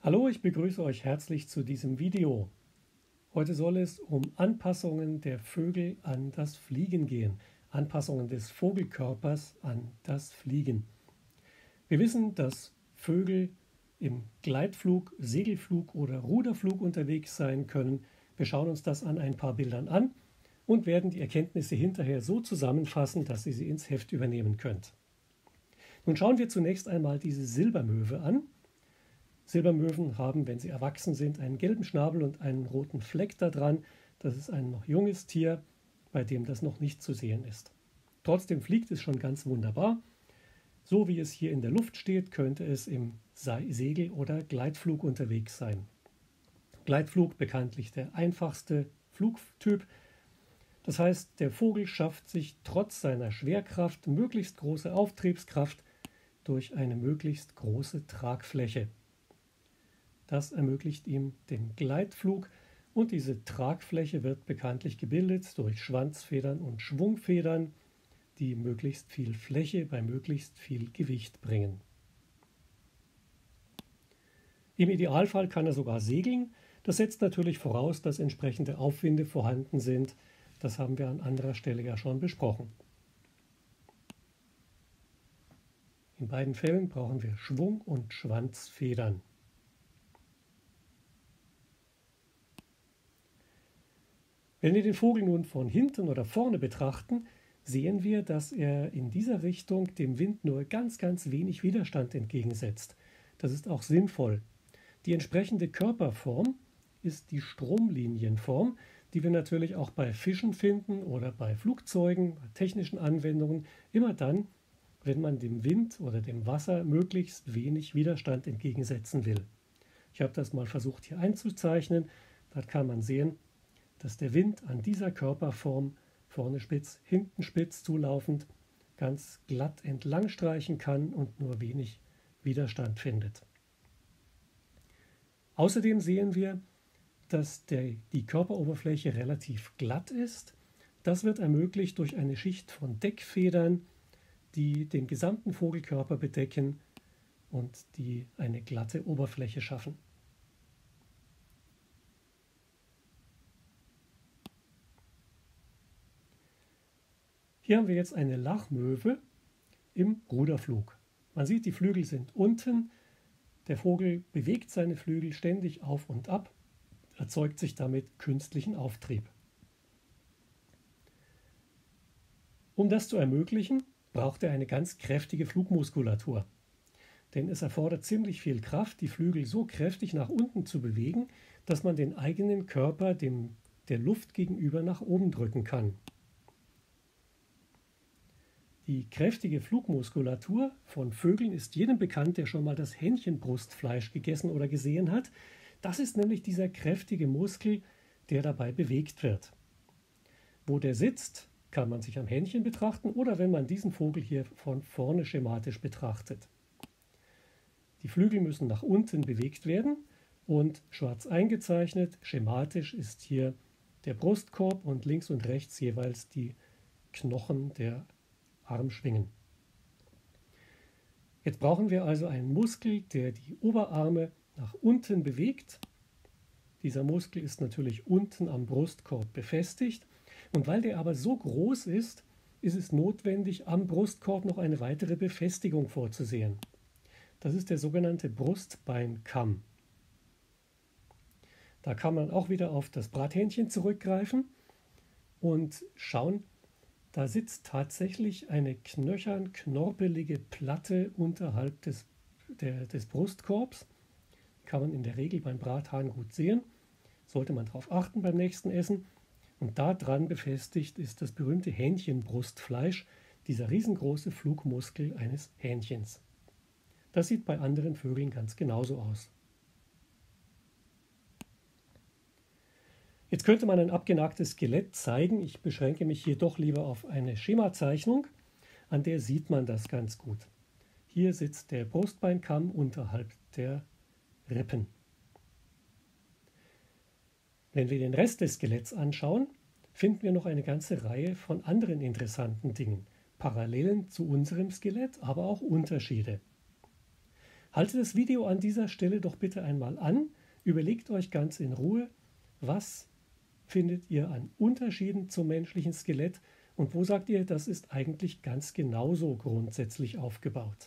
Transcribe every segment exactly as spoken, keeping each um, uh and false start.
Hallo, ich begrüße euch herzlich zu diesem Video. Heute soll es um Anpassungen der Vögel an das Fliegen gehen. Anpassungen des Vogelkörpers an das Fliegen. Wir wissen, dass Vögel im Gleitflug, Segelflug oder Ruderflug unterwegs sein können. Wir schauen uns das an ein paar Bildern an und werden die Erkenntnisse hinterher so zusammenfassen, dass ihr sie ins Heft übernehmen könnt. Nun schauen wir zunächst einmal diese Silbermöwe an. Silbermöwen haben, wenn sie erwachsen sind, einen gelben Schnabel und einen roten Fleck da dran. Das ist ein noch junges Tier, bei dem das noch nicht zu sehen ist. Trotzdem fliegt es schon ganz wunderbar. So wie es hier in der Luft steht, könnte es im Segel- oder Gleitflug unterwegs sein. Gleitflug bekanntlich der einfachste Flugtyp. Das heißt, der Vogel schafft sich trotz seiner Schwerkraft möglichst große Auftriebskraft durch eine möglichst große Tragfläche. Das ermöglicht ihm den Gleitflug und diese Tragfläche wird bekanntlich gebildet durch Schwanzfedern und Schwungfedern, die möglichst viel Fläche bei möglichst viel Gewicht bringen. Im Idealfall kann er sogar segeln. Das setzt natürlich voraus, dass entsprechende Aufwinde vorhanden sind. Das haben wir an anderer Stelle ja schon besprochen. In beiden Fällen brauchen wir Schwung- und Schwanzfedern. Wenn wir den Vogel nun von hinten oder vorne betrachten, sehen wir, dass er in dieser Richtung dem Wind nur ganz, ganz wenig Widerstand entgegensetzt. Das ist auch sinnvoll. Die entsprechende Körperform ist die Stromlinienform, die wir natürlich auch bei Fischen finden oder bei Flugzeugen, bei technischen Anwendungen, immer dann, wenn man dem Wind oder dem Wasser möglichst wenig Widerstand entgegensetzen will. Ich habe das mal versucht hier einzuzeichnen. Da kann man sehen, dass der Wind an dieser Körperform, vorne spitz, hinten spitz zulaufend, ganz glatt entlang streichen kann und nur wenig Widerstand findet. Außerdem sehen wir, dass der, die Körperoberfläche relativ glatt ist. Das wird ermöglicht durch eine Schicht von Deckfedern, die den gesamten Vogelkörper bedecken und die eine glatte Oberfläche schaffen. Hier haben wir jetzt eine Lachmöwe im Ruderflug. Man sieht, die Flügel sind unten. Der Vogel bewegt seine Flügel ständig auf und ab, erzeugt sich damit künstlichen Auftrieb. Um das zu ermöglichen, braucht er eine ganz kräftige Flugmuskulatur. Denn es erfordert ziemlich viel Kraft, die Flügel so kräftig nach unten zu bewegen, dass man den eigenen Körper dem, der Luft gegenüber nach oben drücken kann. Die kräftige Flugmuskulatur von Vögeln ist jedem bekannt, der schon mal das Hähnchenbrustfleisch gegessen oder gesehen hat. Das ist nämlich dieser kräftige Muskel, der dabei bewegt wird. Wo der sitzt, kann man sich am Hähnchen betrachten oder wenn man diesen Vogel hier von vorne schematisch betrachtet. Die Flügel müssen nach unten bewegt werden und schwarz eingezeichnet, schematisch ist hier der Brustkorb und links und rechts jeweils die Knochen der Armschwingen. Jetzt brauchen wir also einen Muskel, der die Oberarme nach unten bewegt. Dieser Muskel ist natürlich unten am Brustkorb befestigt. Und weil der aber so groß ist, ist es notwendig, am Brustkorb noch eine weitere Befestigung vorzusehen. Das ist der sogenannte Brustbeinkamm. Da kann man auch wieder auf das Brathähnchen zurückgreifen und schauen, da sitzt tatsächlich eine knöchern knorpelige Platte unterhalb des, der, des Brustkorbs. Kann man in der Regel beim Brathahn gut sehen. Sollte man darauf achten beim nächsten Essen. Und da dran befestigt ist das berühmte Hähnchenbrustfleisch, dieser riesengroße Flugmuskel eines Hähnchens. Das sieht bei anderen Vögeln ganz genauso aus. Jetzt könnte man ein abgenagtes Skelett zeigen. Ich beschränke mich hier doch lieber auf eine Schemazeichnung, an der sieht man das ganz gut. Hier sitzt der Brustbeinkamm unterhalb der Rippen. Wenn wir den Rest des Skeletts anschauen, finden wir noch eine ganze Reihe von anderen interessanten Dingen. Parallelen zu unserem Skelett, aber auch Unterschiede. Haltet das Video an dieser Stelle doch bitte einmal an, überlegt euch ganz in Ruhe, was findet ihr an Unterschieden zum menschlichen Skelett und wo sagt ihr, das ist eigentlich ganz genauso grundsätzlich aufgebaut.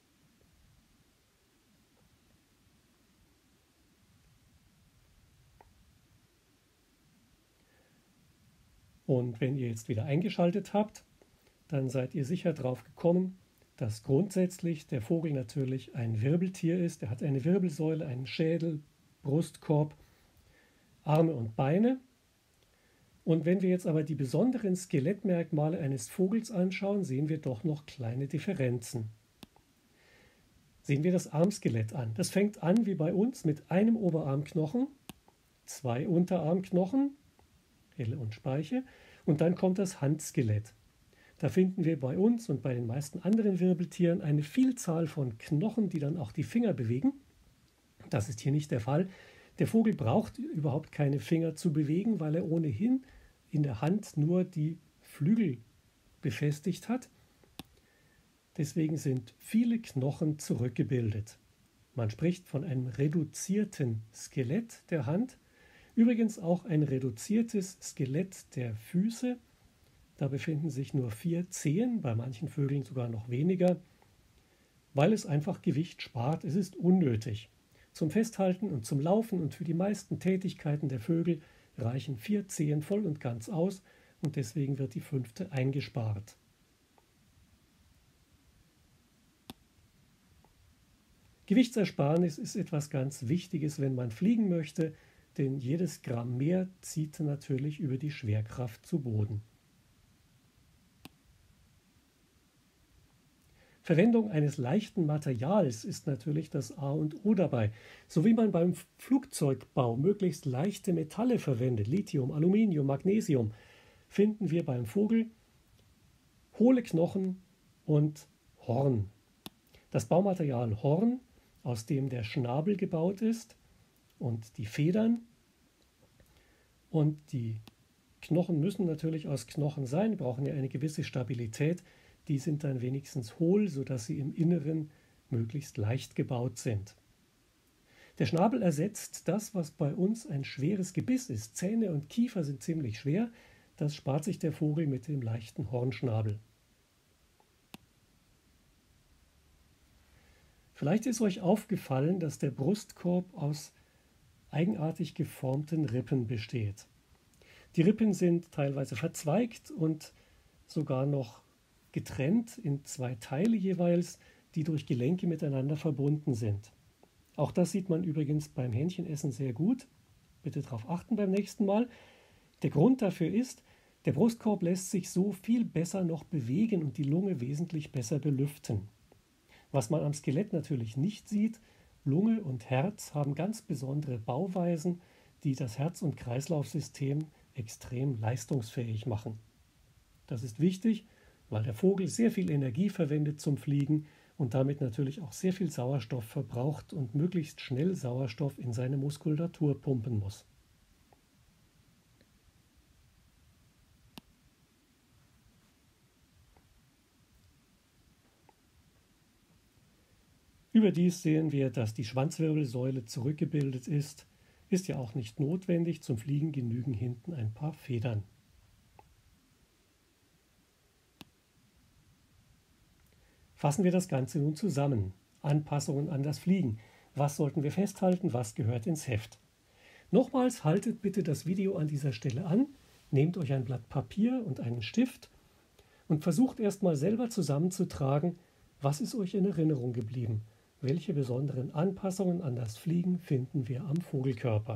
Und wenn ihr jetzt wieder eingeschaltet habt, dann seid ihr sicher drauf gekommen, dass grundsätzlich der Vogel natürlich ein Wirbeltier ist. Er hat eine Wirbelsäule, einen Schädel, Brustkorb, Arme und Beine. Und wenn wir jetzt aber die besonderen Skelettmerkmale eines Vogels anschauen, sehen wir doch noch kleine Differenzen. Sehen wir das Armskelett an. Das fängt an wie bei uns mit einem Oberarmknochen, zwei Unterarmknochen, Helle und Speiche, und dann kommt das Handskelett. Da finden wir bei uns und bei den meisten anderen Wirbeltieren eine Vielzahl von Knochen, die dann auch die Finger bewegen. Das ist hier nicht der Fall. Der Vogel braucht überhaupt keine Finger zu bewegen, weil er ohnehin in der Hand nur die Flügel befestigt hat. Deswegen sind viele Knochen zurückgebildet. Man spricht von einem reduzierten Skelett der Hand. Übrigens auch ein reduziertes Skelett der Füße. Da befinden sich nur vier Zehen, bei manchen Vögeln sogar noch weniger, weil es einfach Gewicht spart. Es ist unnötig. Zum Festhalten und zum Laufen und für die meisten Tätigkeiten der Vögel reichen vier Zehen voll und ganz aus und deswegen wird die fünfte eingespart. Gewichtsersparnis ist etwas ganz Wichtiges, wenn man fliegen möchte, denn jedes Gramm mehr zieht natürlich über die Schwerkraft zu Boden. Verwendung eines leichten Materials ist natürlich das A und O dabei. So wie man beim Flugzeugbau möglichst leichte Metalle verwendet, Lithium, Aluminium, Magnesium, finden wir beim Vogel hohle Knochen und Horn. Das Baumaterial Horn, aus dem der Schnabel gebaut ist, und die Federn. Und die Knochen müssen natürlich aus Knochen sein, brauchen ja eine gewisse Stabilität. Die sind dann wenigstens hohl, sodass sie im Inneren möglichst leicht gebaut sind. Der Schnabel ersetzt das, was bei uns ein schweres Gebiss ist. Zähne und Kiefer sind ziemlich schwer. Das spart sich der Vogel mit dem leichten Hornschnabel. Vielleicht ist euch aufgefallen, dass der Brustkorb aus eigenartig geformten Rippen besteht. Die Rippen sind teilweise verzweigt und sogar noch getrennt in zwei Teile jeweils, die durch Gelenke miteinander verbunden sind. Auch das sieht man übrigens beim Hähnchenessen sehr gut. Bitte darauf achten beim nächsten Mal. Der Grund dafür ist, der Brustkorb lässt sich so viel besser noch bewegen und die Lunge wesentlich besser belüften. Was man am Skelett natürlich nicht sieht, Lunge und Herz haben ganz besondere Bauweisen, die das Herz- und Kreislaufsystem extrem leistungsfähig machen. Das ist wichtig, weil der Vogel sehr viel Energie verwendet zum Fliegen und damit natürlich auch sehr viel Sauerstoff verbraucht und möglichst schnell Sauerstoff in seine Muskulatur pumpen muss. Überdies sehen wir, dass die Schwanzwirbelsäule zurückgebildet ist. Ist ja auch nicht notwendig, zum Fliegen genügen hinten ein paar Federn. Fassen wir das Ganze nun zusammen. Anpassungen an das Fliegen. Was sollten wir festhalten, was gehört ins Heft? Nochmals, haltet bitte das Video an dieser Stelle an, nehmt euch ein Blatt Papier und einen Stift und versucht erstmal selber zusammenzutragen, was ist euch in Erinnerung geblieben. Welche besonderen Anpassungen an das Fliegen finden wir am Vogelkörper?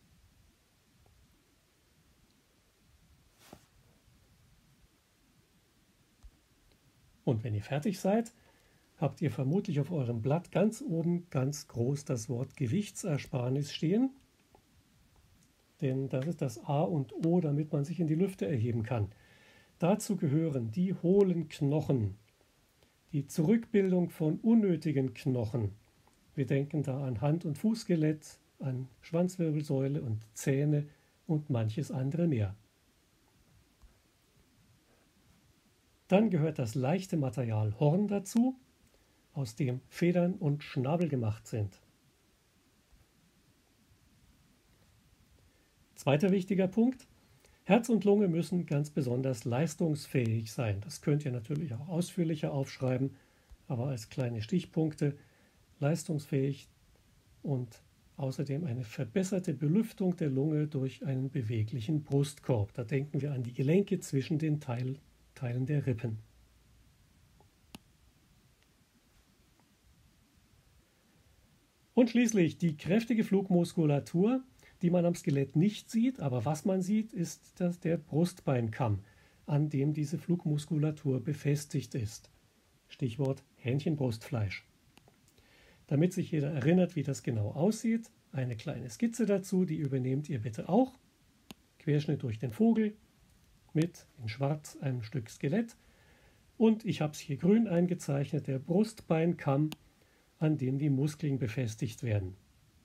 Und wenn ihr fertig seid, habt ihr vermutlich auf eurem Blatt ganz oben ganz groß das Wort Gewichtsersparnis stehen. Denn das ist das A und O, damit man sich in die Lüfte erheben kann. Dazu gehören die hohlen Knochen, die Zurückbildung von unnötigen Knochen. Wir denken da an Hand- und Fußskelett, an Schwanzwirbelsäule und Zähne und manches andere mehr. Dann gehört das leichte Material Horn dazu aus dem Federn und Schnabel gemacht sind. Zweiter wichtiger Punkt: Herz und Lunge müssen ganz besonders leistungsfähig sein. Das könnt ihr natürlich auch ausführlicher aufschreiben, aber als kleine Stichpunkte: leistungsfähig und außerdem eine verbesserte Belüftung der Lunge durch einen beweglichen Brustkorb. Da denken wir an die Gelenke zwischen den Teil, Teilen der Rippen. Und schließlich die kräftige Flugmuskulatur, die man am Skelett nicht sieht, aber was man sieht, ist das der Brustbeinkamm, an dem diese Flugmuskulatur befestigt ist. Stichwort Hähnchenbrustfleisch. Damit sich jeder erinnert, wie das genau aussieht, eine kleine Skizze dazu, die übernehmt ihr bitte auch. Querschnitt durch den Vogel mit in schwarz einem Stück Skelett. Und ich habe es hier grün eingezeichnet, der Brustbeinkamm, an dem die Muskeln befestigt werden.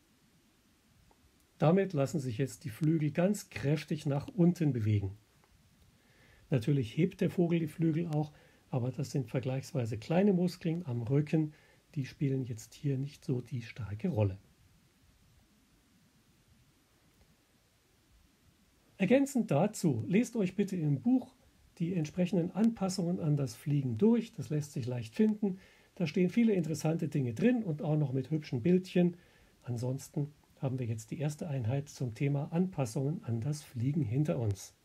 Damit lassen sich jetzt die Flügel ganz kräftig nach unten bewegen. Natürlich hebt der Vogel die Flügel auch, aber das sind vergleichsweise kleine Muskeln am Rücken, die spielen jetzt hier nicht so die starke Rolle. Ergänzend dazu, lest euch bitte im Buch die entsprechenden Anpassungen an das Fliegen durch. Das lässt sich leicht finden. Da stehen viele interessante Dinge drin und auch noch mit hübschen Bildchen. Ansonsten haben wir jetzt die erste Einheit zum Thema Anpassungen an das Fliegen hinter uns.